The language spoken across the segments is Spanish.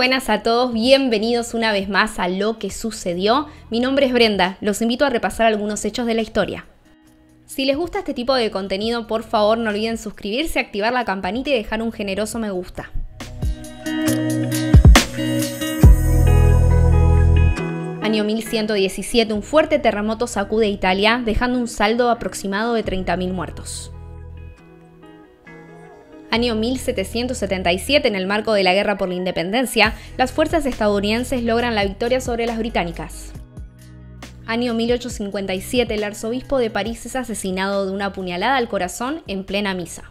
buenas a todos, bienvenidos una vez más a Lo que sucedió. Mi nombre es Brenda, los invito a repasar algunos hechos de la historia. Si les gusta este tipo de contenido, por favor no olviden suscribirse, activar la campanita y dejar un generoso me gusta. Año 1117, un fuerte terremoto sacude Italia, dejando un saldo aproximado de 30.000 muertos. Año 1777, en el marco de la Guerra por la Independencia, las fuerzas estadounidenses logran la victoria sobre las británicas. Año 1857, el arzobispo de París es asesinado de una puñalada al corazón en plena misa.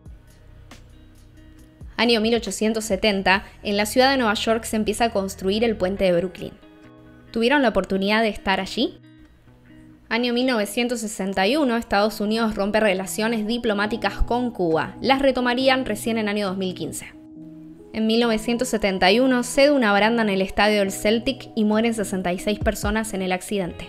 Año 1870, en la ciudad de Nueva York se empieza a construir el puente de Brooklyn. ¿Tuvieron la oportunidad de estar allí? Año 1961, Estados Unidos rompe relaciones diplomáticas con Cuba. Las retomarían recién en año 2015. En 1971, cede una baranda en el estadio del Celtic y mueren 66 personas en el accidente.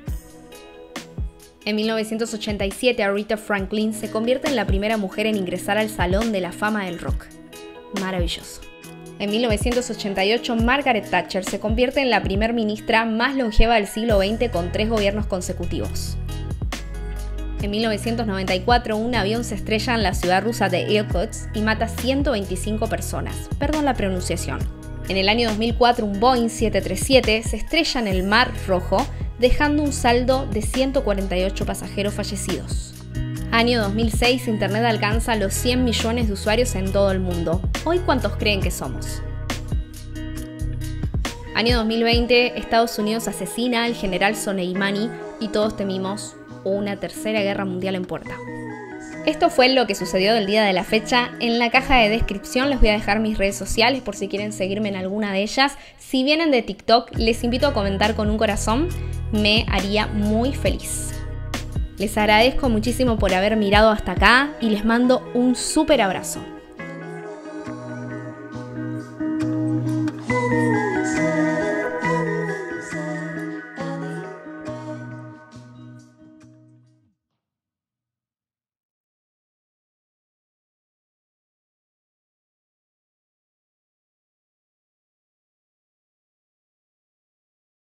En 1987, Aretha Franklin se convierte en la primera mujer en ingresar al Salón de la Fama del Rock. Maravilloso. En 1988, Margaret Thatcher se convierte en la primer ministra más longeva del siglo XX con 3 gobiernos consecutivos. En 1994, un avión se estrella en la ciudad rusa de Irkutsk y mata 125 personas. Perdón la pronunciación. En el año 2004, un Boeing 737 se estrella en el Mar Rojo, dejando un saldo de 148 pasajeros fallecidos. Año 2006, Internet alcanza los 100 millones de usuarios en todo el mundo. ¿Hoy cuántos creen que somos? Año 2020, Estados Unidos asesina al general Soleimani y todos temimos una tercera guerra mundial en puerta. Esto fue lo que sucedió del día de la fecha. En la caja de descripción les voy a dejar mis redes sociales por si quieren seguirme en alguna de ellas. Si vienen de TikTok, les invito a comentar con un corazón, me haría muy feliz. Les agradezco muchísimo por haber mirado hasta acá y les mando un súper abrazo.